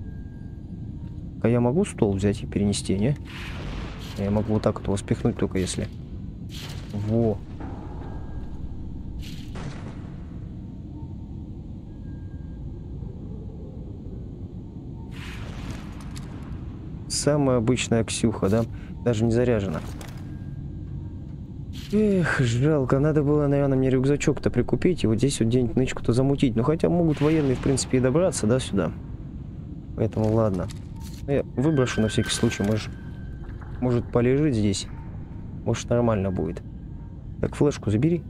А я могу стол взять и перенести, не? Я могу вот так вот его спихнуть, только если... Во! Самая обычная Ксюха, да? Даже не заряжена. Эх, жалко. Надо было, наверное, мне рюкзачок-то прикупить и вот здесь вот где-нибудь нычку-то замутить. Ну, хотя могут военные, в принципе, и добраться, да, сюда. Поэтому ладно. Я выброшу на всякий случай. Может, может полежит здесь. Может, нормально будет. Так, флешку забери.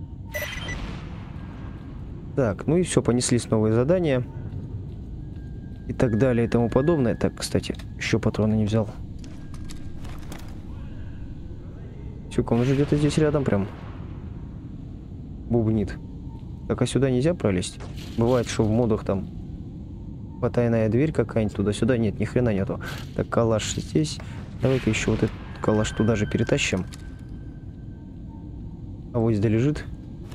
Так, ну и все, понеслись новые задания. И так далее, и тому подобное. Так, кстати, еще патроны не взял. Тюка, он же где-то здесь рядом прям бубнит. Так, а сюда нельзя пролезть? Бывает, что в модах там потайная дверь какая-нибудь туда-сюда. Нет, ни хрена нету. Так, калаш здесь. Давай-ка еще вот этот калаш туда же перетащим. А вот здесь лежит.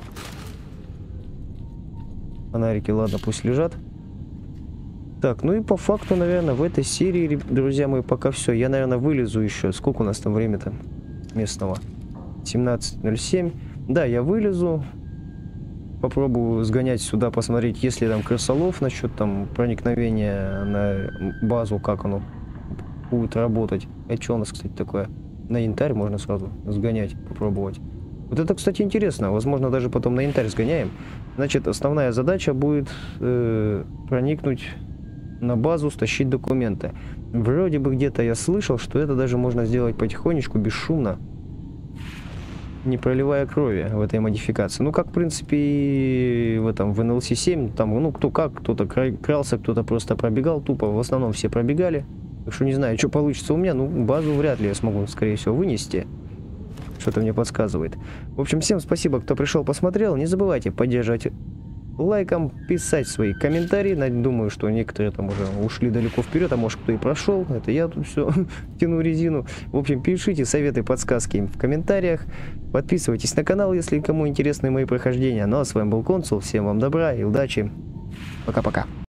Фонарики, ладно, пусть лежат. Так, ну и по факту, наверное, в этой серии, друзья мои, пока все. Я, наверное, вылезу еще. Сколько у нас там время-то местного? семнадцать ноль семь. Да, я вылезу. Попробую сгонять сюда, посмотреть, есть ли там крысолов насчет там проникновения на базу, как оно будет работать. Это что у нас, кстати, такое? На янтарь можно сразу сгонять, попробовать. Вот это, кстати, интересно. Возможно, даже потом на янтарь сгоняем. Значит, основная задача будет э, проникнуть на базу, стащить документы. Вроде бы где-то я слышал, что это даже можно сделать потихонечку, бесшумно, не проливая крови в этой модификации. Ну, как, в принципе, и в этом, в эн эл си семь, там, ну, кто как, кто-то крался, кто-то просто пробегал тупо, в основном все пробегали. Так что не знаю, что получится у меня, ну, базу вряд ли я смогу, скорее всего, вынести. Что-то мне подсказывает. В общем, всем спасибо, кто пришел, посмотрел. Не забывайте поддерживать лайком, писать свои комментарии. Думаю, что некоторые там уже ушли далеко вперед, а может кто и прошел. Это я тут все тяну резину. В общем, пишите советы, подсказки в комментариях. Подписывайтесь на канал, если кому интересны мои прохождения. Ну а с вами был Консул. Всем вам добра и удачи. Пока-пока.